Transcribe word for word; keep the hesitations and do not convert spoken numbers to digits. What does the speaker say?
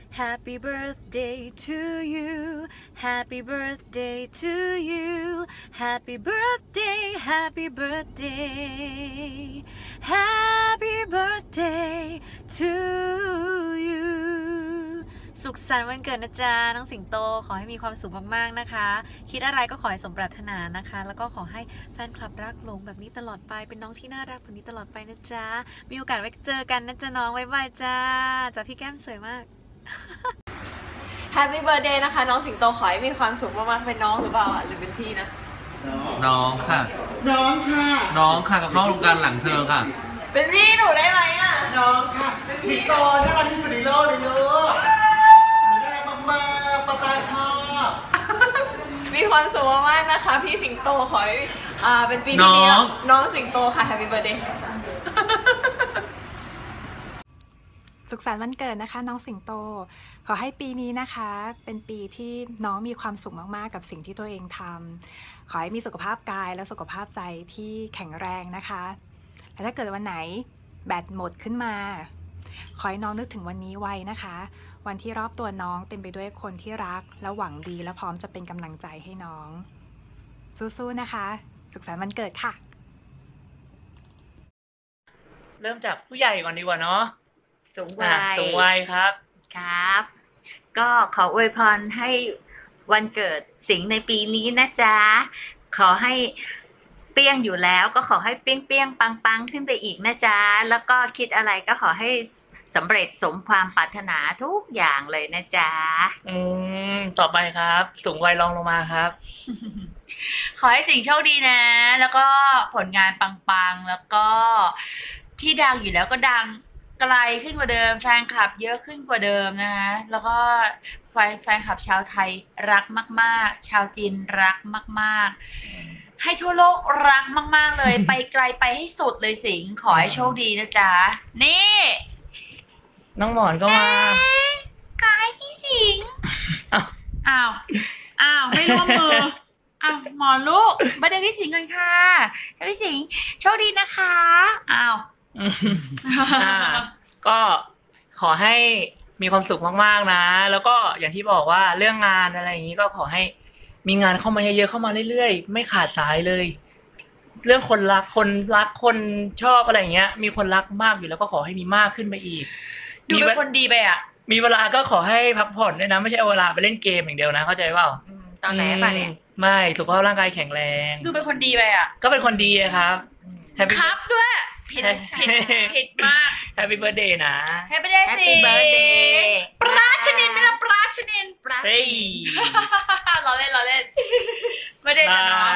Happy birthday to you Happy birthday to you Happy birthday Happy birthday Happy birthday to you สุขสันต์วันเกิดนะจ๊ะน้องสิงโตขอให้มีความสุขมากๆนะคะคิดอะไรก็ขอให้สมปรารถนานะคะแล้วก็ขอให้แฟนคลับรักหลงแบบนี้ตลอดไปเป็นน้องที่น่ารักแบบนี้ตลอดไปนะจ๊ะมีโอกาสไว้เจอกันนะจ๊ะน้องบ๊ายบายจ้าจ้าพี่แก้มสวยมาก Happy birthday นะคะน้องสิงโตขอให้มีความสุขมากๆเป็นน้องหรือเปล่าหรือเป็นพี่นะน้องค่ะน้องค่ะน้องค่ะกับเข้าโรงการหลังเธอค่ะเป็นพี่หนูได้ไหมอ่ะน้องค่ะสิงโตน่ารักที่สุดในโลกเลยลูกน่ารักมากๆปาตาชอบมีความสุขมากๆนะคะพี่สิงโตขอให้อ่าเป็นปีที่ดีน้องสิงโตค่ะ Happy birthday สุขสันต์วันเกิดนะคะน้องสิงโตขอให้ปีนี้นะคะเป็นปีที่น้องมีความสุขมากๆกับสิ่งที่ตัวเองทำขอให้มีสุขภาพกายและสุขภาพใจที่แข็งแรงนะคะและถ้าเกิดวันไหนแบตหมดขึ้นมาขอให้น้องนึกถึงวันนี้ไว้นะคะวันที่รอบตัวน้องเต็มไปด้วยคนที่รักและหวังดีและพร้อมจะเป็นกำลังใจให้น้องสู้ๆนะคะสุขสันต์วันเกิดค่ะเริ่มจากผู้ใหญ่ก่อนดีกว่าเนาะสูงวัยสูงวัยครับครับก็ขออวยพรให้วันเกิดสิงห์ในปีนี้นะจ๊ะขอให้เปี้ยงอยู่แล้วก็ขอให้เปี้ยงเปี้ยงปังปังขึ้นไปอีกนะจ๊ะแล้วก็คิดอะไรก็ขอให้สำเร็จสมความปรารถนาทุกอย่างเลยนะจ๊ะอืมต่อไปครับสูงวัยรองลงมาครับขอให้สิงห์โชคดีนะแล้วก็ผลงานปังๆแล้วก็ที่ดังอยู่แล้วก็ดังไกลขึ้นกว่าเดิมแฟนคลับเยอะขึ้นกว่าเดิมนะคะแล้วก็แฟนแฟนคลับชาวไทยรักมากๆชาวจีนรักมากๆให้ทั่วโลกรักมากๆเลย ไปไกลไปให้สุดเลยสิงห์ขอให้โชคดีนะจ๊ะนี่น้องหมอนก็มาขอให้พี่สิงห์อ้าวอ้าวไม่ร่วมมืออ้าวหมอนลูกบัดเดย์พี่สิงห์กันค่ะพี่สิงห์โชคดีนะคะอ้าวก็ขอให้มีความสุขมากๆนะแล้วก็อย่างที่บอกว่าเรื่องงานอะไรอย่างนี้ก็ขอให้มีงานเข้ามาเยอะๆเข้ามาเรื่อยๆไม่ขาดสายเลยเรื่องคนรักคนรักคนชอบอะไรอย่างเงี้ยมีคนรักมากอยู่แล้วก็ขอให้มีมากขึ้นไปอีกดูเป็นคนดีไปอ่ะมีเวลาก็ขอให้พักผ่อนด้วยนะไม่ใช่เอาเวลาไปเล่นเกมอย่างเดียวนะเข้าใจเปล่าตอนไหนป่ะเนี่ยไม่สุขภาพร่างกายแข็งแรงดูเป็นคนดีไปอ่ะก็เป็นคนดีครับครับด้วยผิดผิดผิดมาก Happy birthday นะ Happy birthday สิ ปราชนินไม่ละปราชนินเฮ้ยเราเล่นเราเล่นไม่ได้นะน้อง